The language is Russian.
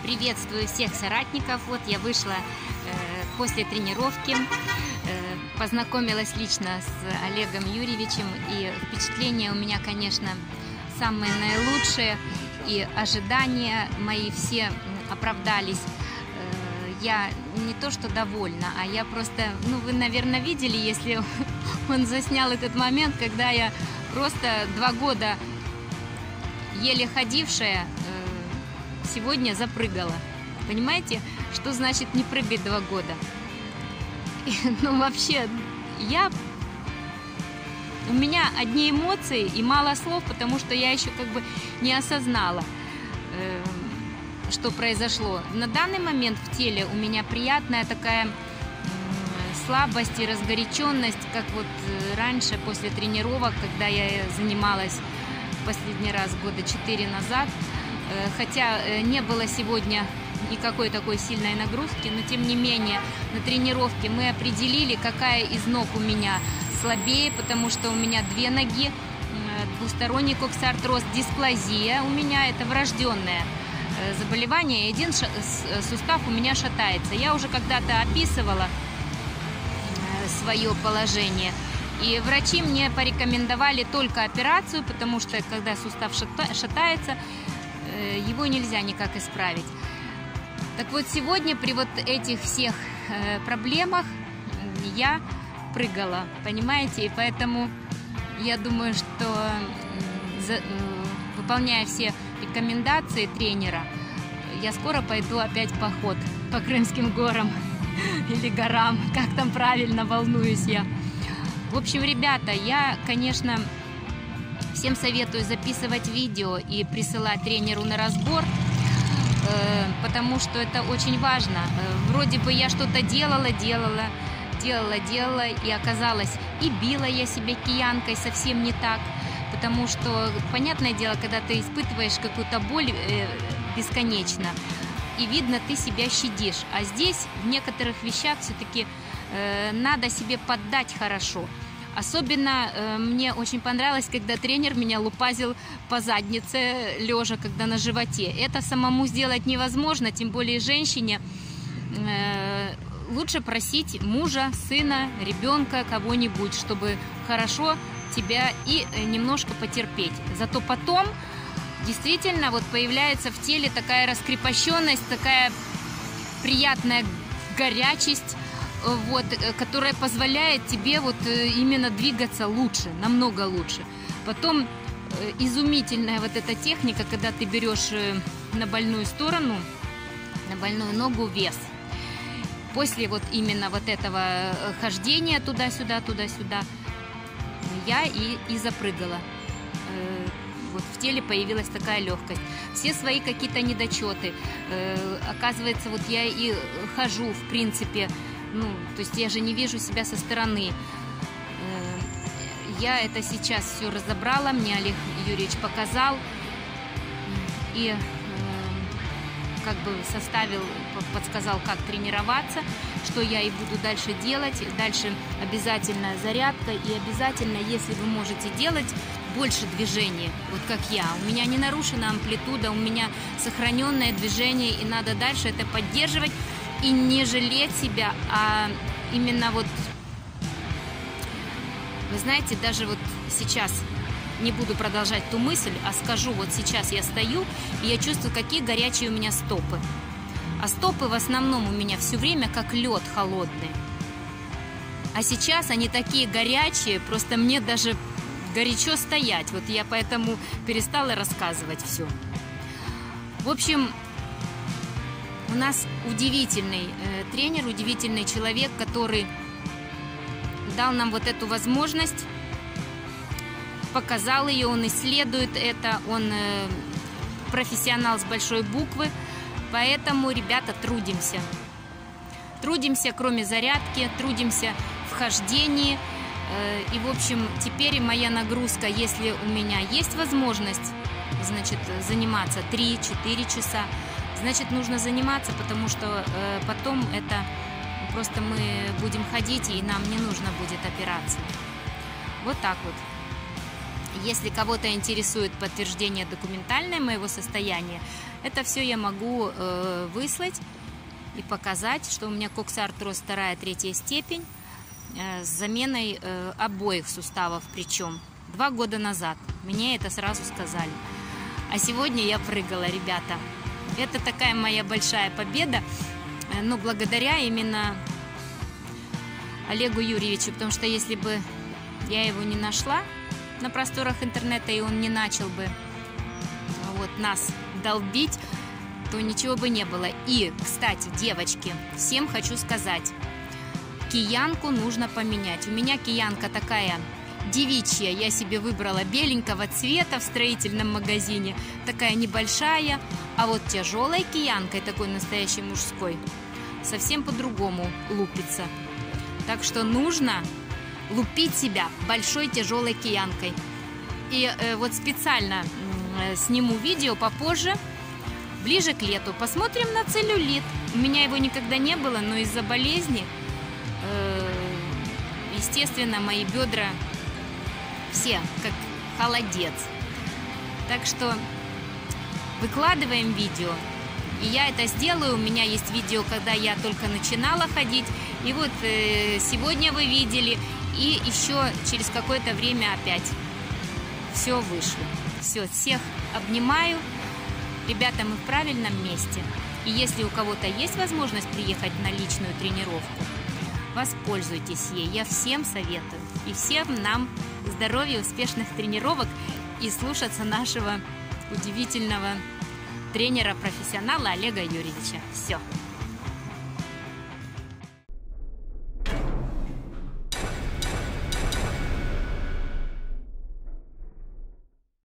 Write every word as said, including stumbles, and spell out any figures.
Приветствую всех соратников. Вот я вышла э, после тренировки, э, познакомилась лично с Олегом Юрьевичем, и впечатления у меня, конечно, самые наилучшие, и ожидания мои все оправдались. Э, я не то что довольна, а я просто, ну вы, наверное, видели, если он заснял этот момент, когда я просто два года еле ходившая, сегодня запрыгала. Понимаете, что значит не прыгать два года? И, ну, вообще, я... У меня одни эмоции и мало слов, потому что я еще как бы не осознала, э, что произошло. На данный момент в теле у меня приятная такая э, слабость и разгоряченность, как вот раньше после тренировок, когда я занималась последний раз года четыре назад. Хотя не было сегодня никакой такой сильной нагрузки, но тем не менее на тренировке мы определили, какая из ног у меня слабее, потому что у меня две ноги, двусторонний коксартроз, дисплазия у меня, это врожденное заболевание, и один сустав у меня шатается. Я уже когда-то описывала свое положение, и врачи мне порекомендовали только операцию, потому что когда сустав шатается, его нельзя никак исправить. Так вот, сегодня при вот этих всех э, проблемах я прыгала, понимаете? И поэтому я думаю, что э, за, э, выполняя все рекомендации тренера, я скоро пойду опять в поход по Крымским горам или горам, как там правильно, волнуюсь я. В общем, ребята, я, конечно... Всем советую записывать видео и присылать тренеру на разбор, потому что это очень важно. Вроде бы я что-то делала, делала, делала, делала, и оказалось, и била я себя киянкой совсем не так, потому что, понятное дело, когда ты испытываешь какую-то боль бесконечно, и видно, ты себя щадишь. А здесь в некоторых вещах все-таки надо себе поддать хорошо. Особенно э, мне очень понравилось, когда тренер меня лупазил по заднице, лежа, когда на животе. Это самому сделать невозможно, тем более женщине. Э, лучше просить мужа, сына, ребенка, кого-нибудь, чтобы хорошо тебя и немножко потерпеть. Зато потом действительно вот появляется в теле такая раскрепощенность, такая приятная горячесть, вот, которая позволяет тебе вот именно двигаться лучше, намного лучше. Потом изумительная вот эта техника, когда ты берешь на больную сторону, на больную ногу вес. После вот именно вот этого хождения туда-сюда, туда-сюда, я и, и запрыгала. Вот в теле появилась такая легкость. Все свои какие-то недочеты. Оказывается, вот я и хожу, в принципе, ну, то есть я же не вижу себя со стороны. Я это сейчас все разобрала, мне Олег Юрьевич показал и как бы составил, подсказал, как тренироваться, что я и буду дальше делать. Дальше обязательно зарядка, и обязательно, если вы можете делать больше движений, вот как я. У меня не нарушена амплитуда, у меня сохраненное движение, и надо дальше это поддерживать. И не жалеть себя, а именно вот, вы знаете, даже вот сейчас не буду продолжать ту мысль, а скажу, вот сейчас я стою, и я чувствую, какие горячие у меня стопы. А стопы в основном у меня все время как лед холодный. А сейчас они такие горячие, просто мне даже горячо стоять. Вот я поэтому перестала рассказывать все. В общем... У нас удивительный э, тренер, удивительный человек, который дал нам вот эту возможность, показал ее, он исследует это, он э, профессионал с большой буквы, поэтому, ребята, трудимся. Трудимся, кроме зарядки, трудимся в хождении, э, и, в общем, теперь моя нагрузка, если у меня есть возможность, значит, заниматься три-четыре часа, значит, нужно заниматься, потому что э, потом это просто мы будем ходить, и нам не нужно будет операция. Вот так вот. Если кого-то интересует подтверждение документальное моего состояния, Это все я могу э, выслать и показать, что у меня коксартроз вторая, третья степень э, с заменой э, обоих суставов, причем два года назад. Мне это сразу сказали. А сегодня я прыгала, ребята. Это такая моя большая победа, но благодаря именно Олегу Юрьевичу, потому что если бы я его не нашла на просторах интернета, и он не начал бы вот нас долбить, то ничего бы не было. И, кстати, девочки, всем хочу сказать, киянку нужно поменять. У меня киянка такая девичья, я себе выбрала беленького цвета в строительном магазине, такая небольшая, а вот тяжелой киянкой, такой настоящей мужской, совсем по-другому лупится. Так что нужно лупить себя большой тяжелой киянкой. И э, вот специально э, сниму видео попозже, ближе к лету. Посмотрим на целлюлит. У меня его никогда не было, но из-за болезни, э, естественно, мои бедра все как холодец. Так что выкладываем видео. И я это сделаю. У меня есть видео, когда я только начинала ходить. И вот э, сегодня вы видели. И еще через какое-то время опять все вышло. Все, всех обнимаю. Ребята, мы в правильном месте. И если у кого-то есть возможность приехать на личную тренировку, воспользуйтесь ей. Я всем советую. И всем нам здоровья, успешных тренировок и слушаться нашего удивительного тренера-профессионала Олега Юрьевича. Все.